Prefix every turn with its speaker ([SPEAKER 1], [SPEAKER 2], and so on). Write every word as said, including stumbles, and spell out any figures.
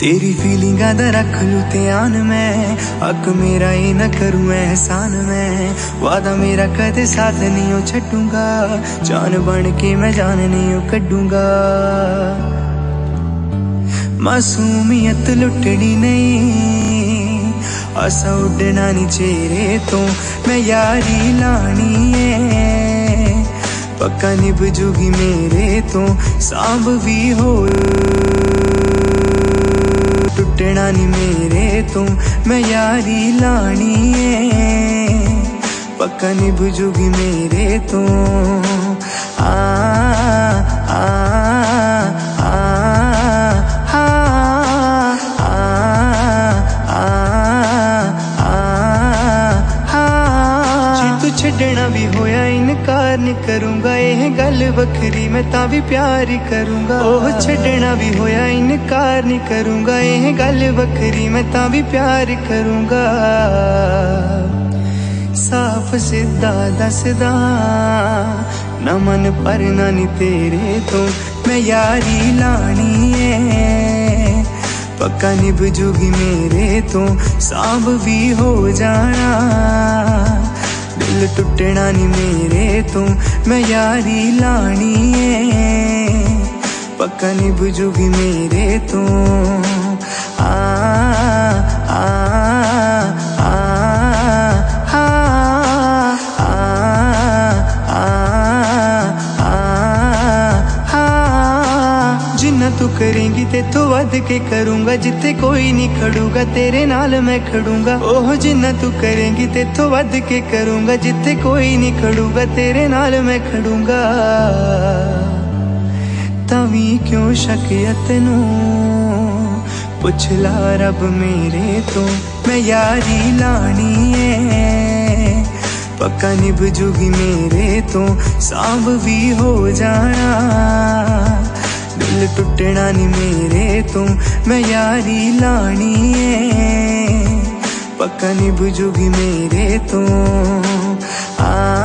[SPEAKER 1] तेरी फीलिंगा दा रख लू ध्यान मैं, हक मेरा ये न करूं एहसान मैं। वादा मेरा कदे साथ नहीं हो छड्डूंगा, जान बन के मैं जान नहीं हो कड्डूंगा। मासूमियत लुटनी नहीं, आसा उड़ना नी चेहरे तो, मैं यारी लानी है पक्का निभजूगी मेरे तो। सांभ भी हो टुटना नी मेरे तो, मैं यारी लानी है पक्का निभजूगी मेरे तो। आ आ आ छड्डना भी होया इनकार नहीं करूंगा, यह गल वखरी मैं ता भी प्यार ही करूंगा। ओह छड्डना भी होया इनकार नहीं करूंगा, यह गल वखरी मैं ता भी प्यार ही करूंगा। साफ सीधा दसदा न मन परना नी तेरे तो, मैं यारी लानी है पक्का निभजूगी मेरे तो। सांभ भी हो जाना दिल टुटना नी मेरे तो, मैं यारी लानी है पक्का निभजूगी मेरे तो। आ आ आ आ जिन्ना तू करेंगी ते तो वध के करूंगा, जिथे कोई नहीं खड़ूगा तेरे नाल मैं खड़ूंगा। ओह जिन्ना तू करेंगी ते तो वध के करूंगा, जिथे कोई नहीं खड़ूगा तेरे नाल मैं खड़ूंगा। तवी क्यों शक यतनू पुछ ला रब मेरे तो, मैं यारी लानी है पक्का निभजूगी मेरे तो। सांभ भी हो जाना दिल टुटना नी मेरे तो, मैं यारी लानी है पक्का निभजूगी मेरे तो। आ